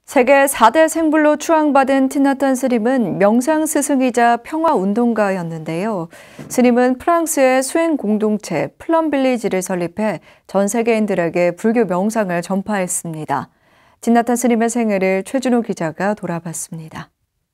세계 4대 생불로 추앙받은 티나탄 스님은 명상스승이자 평화운동가였는데요. 스님은 프랑스의 수행 공동체 플럼 빌리지를 설립해 전 세계인들에게 불교 명상을 전파했습니다. 티나탄 스님의 생애를 최준호 기자가 돌아봤습니다.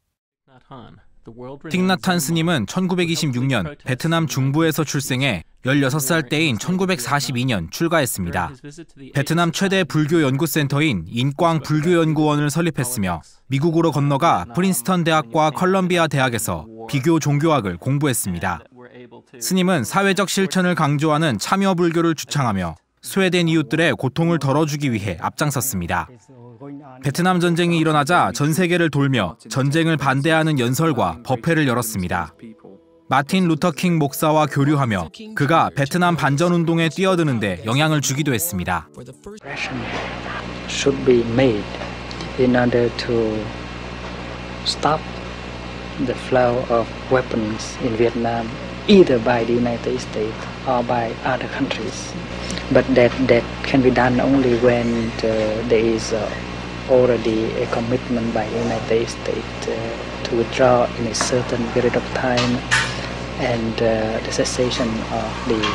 틱나탄 스님은 1926년 베트남 중부에서 출생해 16살 때인 1942년 출가했습니다. 베트남 최대 불교 연구센터인 인꽝 불교연구원을 설립했으며 미국으로 건너가 프린스턴 대학과 컬럼비아 대학에서 비교 종교학을 공부했습니다. 스님은 사회적 실천을 강조하는 참여 불교를 주창하며 소외된 이웃들의 고통을 덜어주기 위해 앞장섰습니다. 베트남 전쟁이 일어나자 전 세계를 돌며 전쟁을 반대하는 연설과 법회를 열었습니다. 마틴 루터 킹 목사와 교류하며 그가 베트남 반전운동에 뛰어드는데 영향을 주기도 했습니다. should be made in order to stop the flow of weapons in Vietnam, either by the United States or by other countries. But that can be done only when there is already a commitment by the United States to withdraw in a certain period of time and the cessation of the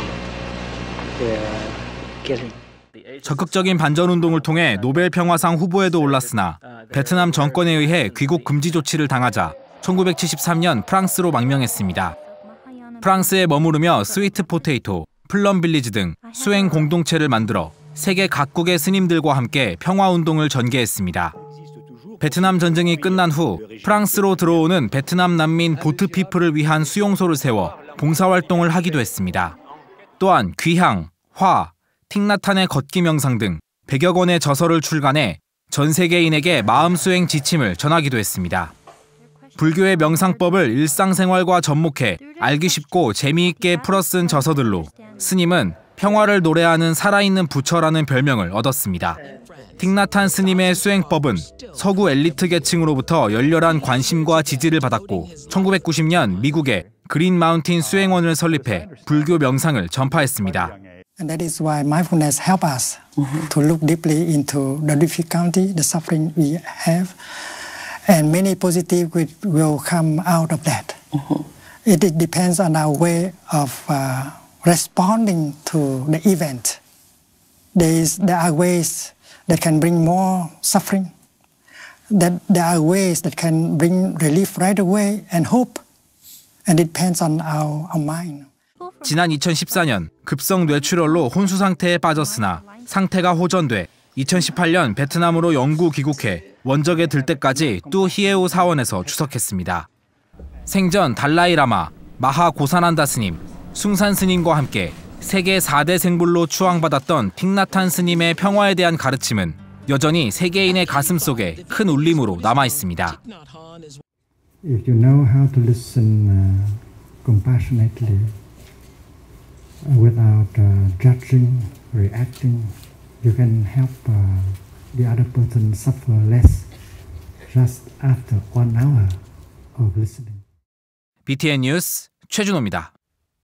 killing. 적극적인 반전운동을 통해 노벨 평화상 후보에도 올랐으나 베트남 정권에 의해 귀국 금지 조치를 당하자 1973년 프랑스로 망명했습니다. 프랑스에 머무르며 스위트 포테이토, 플럼 빌리지 등 수행 공동체를 만들어 세계 각국의 스님들과 함께 평화운동을 전개했습니다. 베트남 전쟁이 끝난 후 프랑스로 들어오는 베트남 난민 보트피플을 위한 수용소를 세워 봉사활동을 하기도 했습니다. 또한 귀향, 화, 틱나탄의 걷기 명상 등 100여 권의 저서를 출간해 전 세계인에게 마음수행 지침을 전하기도 했습니다. 불교의 명상법을 일상생활과 접목해 알기 쉽고 재미있게 풀어쓴 저서들로 스님은 평화를 노래하는 살아있는 부처라는 별명을 얻었습니다. 틱나탄 스님의 수행법은 서구 엘리트 계층으로부터 열렬한 관심과 지지를 받았고 1990년 미국에 그린 마운틴 수행원을 설립해 불교 명상을 전파했습니다. And that is why mindfulness helps us to look deeply into the difficulty, the suffering we have, and many positive will come out of that. It depends on our way of responding to the event. There are ways that can bring more suffering. There are ways that can bring relief right away and hope. And it depends on our mind. 지난 2014년 급성 뇌출혈로 혼수 상태에 빠졌으나 상태가 호전돼 2018년 베트남으로 영구 귀국해 원적에 들 때까지 뚜 히에우 사원에서 주석했습니다. 생전 달라이 라마, 마하 고사난다 스님, 숭산 스님과 함께 세계 4대 생불로 추앙받았던 틱나탄 스님의 평화에 대한 가르침은 여전히 세계인의 가슴 속에 큰 울림으로 남아 있습니다. If you know how to listen compassionately, without judging, reacting, you can help the other person suffer less just after 1 hour of listening. BTN 뉴스 최준호입니다.